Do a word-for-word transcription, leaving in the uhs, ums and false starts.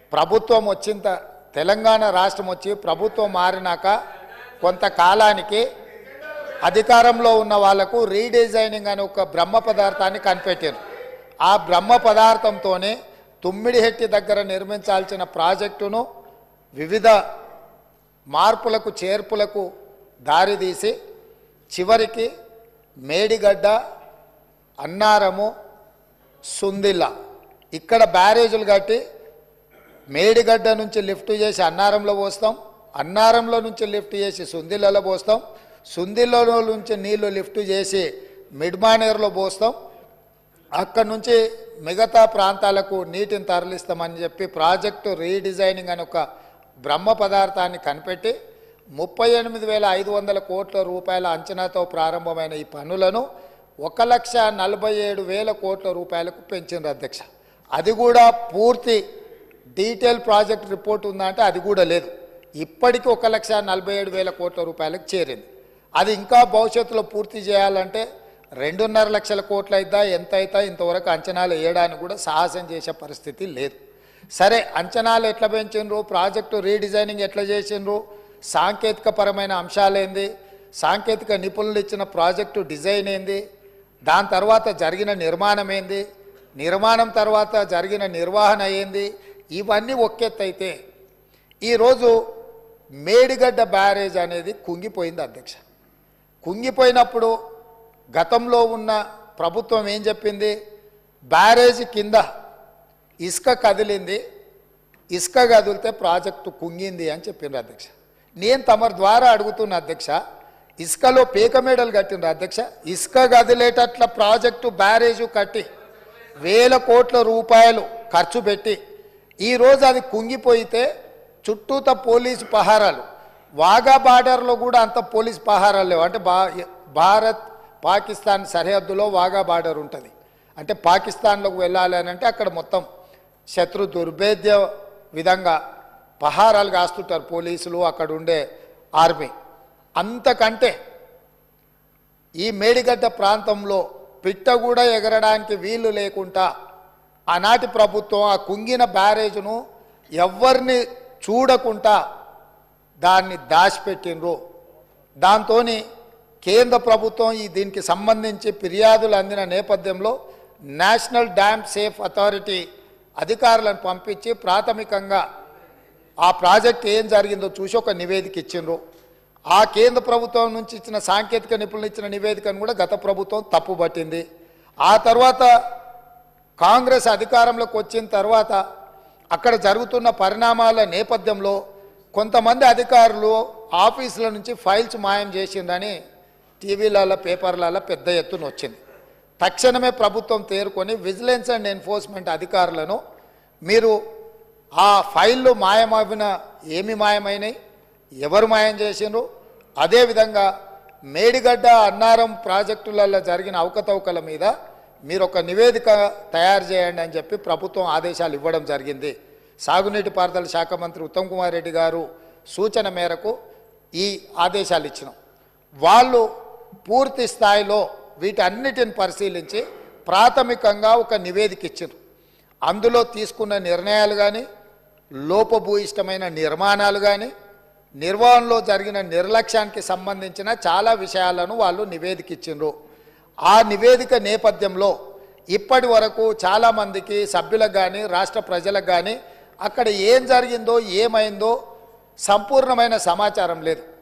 ప్రభుత్వం వచ్చిన తెలంగాణ రాష్ట్రం వచ్చి ప్రభుత్వం మారినాక కొంతకాలానికి అధికారంలో ఉన్న వాళ్లకు రీడిజైనింగ్ అనే ఒక బ్రహ్మ పదార్థాన్ని కనిపెట్టారు. ఆ బ్రహ్మ పదార్థంతోనే తుమ్మిడిహెట్టి దగ్గర నిర్మించాల్సిన ప్రాజెక్టును వివిధ మార్పులకు చేర్పులకు దారితీసి చివరికి మేడిగడ్డ, అన్నారము, సుందిల్ల ఇక్కడ బ్యారేజీలు కట్టి మేడిగడ్డ నుంచి లిఫ్ట్ చేసి అన్నారంలో పోస్తాం, అన్నారంలో నుంచి లిఫ్ట్ చేసి సుందిల్లలో పోస్తాం, సుందిల్లలో నుంచి నీళ్లు లిఫ్ట్ చేసి మిడ్మానేర్లో పోస్తాం, అక్కడి నుంచి మిగతా ప్రాంతాలకు నీటిని తరలిస్తామని చెప్పి ప్రాజెక్టు రీడిజైనింగ్ అని ఒక బ్రహ్మ పదార్థాన్ని కనిపెట్టి ముప్పై ఎనిమిది వేల ఐదు వందల కోట్ల రూపాయల అంచనాతో ప్రారంభమైన ఈ పనులను ఒక లక్ష నలభై ఏడు వేల కోట్ల రూపాయలకు పెంచింది అధ్యక్ష. అది కూడా పూర్తి డీటెయిల్ ప్రాజెక్ట్ రిపోర్ట్ ఉందంటే అది కూడా లేదు. ఇప్పటికీ ఒక లక్ష నలభై ఏడు వేల కోట్ల రూపాయలకు చేరింది. అది ఇంకా భవిష్యత్తులో పూర్తి చేయాలంటే రెండున్నర లక్షల కోట్ల అయిద్దా ఎంత అవుతా ఇంతవరకు అంచనాలు వేయడానికి కూడా సాహసం చేసే పరిస్థితి లేదు. సరే, అంచనాలు ఎట్లా పెంచిండ్రు, ప్రాజెక్టు రీడిజైనింగ్ ఎట్లా చేసిండ్రు, సాంకేతిక పరమైన అంశాలేంది, సాంకేతిక నిపుణులు ఇచ్చిన ప్రాజెక్టు డిజైన్ ఏంది, దాని తర్వాత జరిగిన నిర్మాణం ఏంది, నిర్మాణం తర్వాత జరిగిన నిర్వహణ ఏంది, ఇవన్నీ ఒక్కెత్తైతే ఈరోజు మేడిగడ్డ బ్యారేజ్ అనేది కుంగిపోయింది అధ్యక్ష. కుంగిపోయినప్పుడు గతంలో ఉన్న ప్రభుత్వం ఏం చెప్పింది, బ్యారేజ్ కింద ఇసుక కదిలింది, ఇసుక కదిలితే ప్రాజెక్టు కుంగింది అని చెప్పిండ్రు అధ్యక్ష. నేను తమరి ద్వారా అడుగుతున్న అధ్యక్ష, ఇసుకలో పీక మేడలు కట్టిండ్రు అధ్యక్ష. ఇసుక కదిలేటట్ల ప్రాజెక్టు బ్యారేజు కట్టి వేల కోట్ల రూపాయలు ఖర్చు పెట్టి ఈరోజు అది కుంగిపోయితే చుట్టూత పోలీసు పహారాలు, వాఘా బార్డర్లో కూడా అంత పోలీసు పహారాలు లేవు. అంటే బా భారత్ పాకిస్తాన్ సరిహద్దులో వాఘా బార్డర్ ఉంటుంది. అంటే పాకిస్తాన్లోకి వెళ్ళాలి అని అంటే అక్కడ మొత్తం శత్రు దుర్భేద్య విధంగా పహారాలు కాస్తుంటారు పోలీసులు, అక్కడ ఉండే ఆర్మీ. అంతకంటే ఈ మేడిగడ్డ ప్రాంతంలో పిట్ట కూడా ఎగరడానికి వీలు లేకుండా ఆనాటి ప్రభుత్వం ఆ కుంగిన బ్యారేజ్ను ఎవరిని చూడకుండా దాన్ని దాచిపెట్టినరు. దాంతో కేంద్ర ప్రభుత్వం ఈ దీనికి సంబంధించి ఫిర్యాదులు అందిన నేపథ్యంలో నేషనల్ డ్యామ్ సేఫ్ అథారిటీ అధికారులను పంపించి ప్రాథమికంగా ఆ ప్రాజెక్ట్ ఏం జరిగిందో చూసి ఒక నివేదిక ఇచ్చిండ్రు. ఆ కేంద్ర ప్రభుత్వం నుంచి ఇచ్చిన సాంకేతిక నిపుణులు ఇచ్చిన నివేదికను కూడా గత ప్రభుత్వం తప్పుపట్టింది. ఆ తర్వాత కాంగ్రెస్ అధికారంలోకి వచ్చిన తర్వాత అక్కడ జరుగుతున్న పరిణామాల నేపథ్యంలో కొంతమంది అధికారులు ఆఫీసుల నుంచి ఫైల్స్ మాయం చేసిందని టీవీలలో పేపర్లలో పెద్ద ఎత్తున వచ్చింది. తక్షణమే ప్రభుత్వం తేరుకొని విజిలెన్స్ అండ్ ఎన్ఫోర్స్మెంట్ అధికారులను మీరు ఆ ఫైళ్ళు మాయమైన ఏమి మాయమైనాయి, ఎవరు మాయం చేసిండ్రు, అదేవిధంగా మేడిగడ్డ అన్నారం ప్రాజెక్టులలో జరిగిన అవకతవకల మీద మీరు ఒక నివేదిక తయారు చేయండి అని చెప్పి ప్రభుత్వం ఆదేశాలు ఇవ్వడం జరిగింది. సాగునీటి పారుదల శాఖ మంత్రి ఉత్తమ్ కుమార్ రెడ్డి గారు సూచన మేరకు ఈ ఆదేశాలు ఇచ్చినాం. వాళ్ళు పూర్తి స్థాయిలో వీటన్నిటిని పరిశీలించి ప్రాథమికంగా ఒక నివేదిక ఇచ్చారు. అందులో తీసుకున్న నిర్ణయాలు కానీ, లోపభూయిష్టమైన నిర్మాణాలు కానీ, నిర్వహణలో జరిగిన నిర్లక్ష్యానికి సంబంధించిన చాలా విషయాలను వాళ్ళు నివేదిక ఇచ్చిండ్రు. ఆ నివేదిక నేపథ్యంలో ఇప్పటి వరకు చాలామందికి సభ్యులకు కానీ రాష్ట్ర ప్రజలకు కానీ అక్కడ ఏం జరిగిందో ఏమైందో సంపూర్ణమైన సమాచారం లేదు.